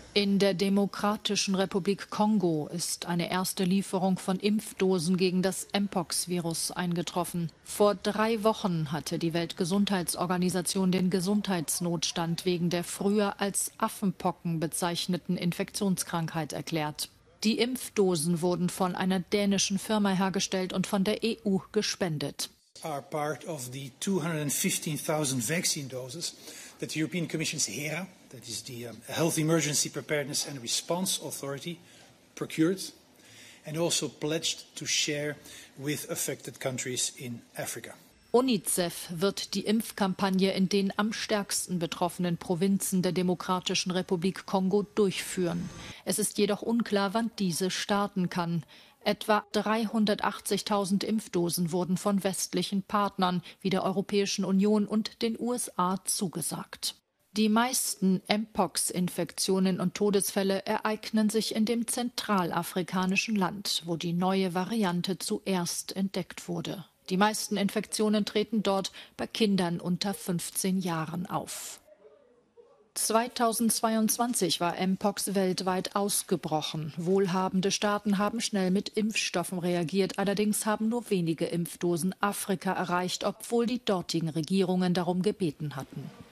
In der Demokratischen Republik Kongo ist eine erste Lieferung von Impfdosen gegen das Mpox-Virus eingetroffen. Vor 3 Wochen hatte die Weltgesundheitsorganisation den Gesundheitsnotstand wegen der früher als Affenpocken bezeichneten Infektionskrankheit erklärt. Die Impfdosen wurden von einer dänischen Firma hergestellt und von der EU gespendet. Are part of the 215,000 vaccine doses that the European Commission's HERA, that is the Health Emergency Preparedness and Response Authority, procured and also pledged to share with affected countries in Africa. UNICEF wird die Impfkampagne in den am stärksten betroffenen Provinzen der Demokratischen Republik Kongo durchführen. Es ist jedoch unklar, wann diese starten kann. Etwa 380.000 Impfdosen wurden von westlichen Partnern wie der Europäischen Union und den USA zugesagt. Die meisten Mpox-Infektionen und Todesfälle ereignen sich in dem zentralafrikanischen Land, wo die neue Variante zuerst entdeckt wurde. Die meisten Infektionen treten dort bei Kindern unter 15 Jahren auf. 2022 war Mpox weltweit ausgebrochen. Wohlhabende Staaten haben schnell mit Impfstoffen reagiert. Allerdings haben nur wenige Impfdosen Afrika erreicht, obwohl die dortigen Regierungen darum gebeten hatten.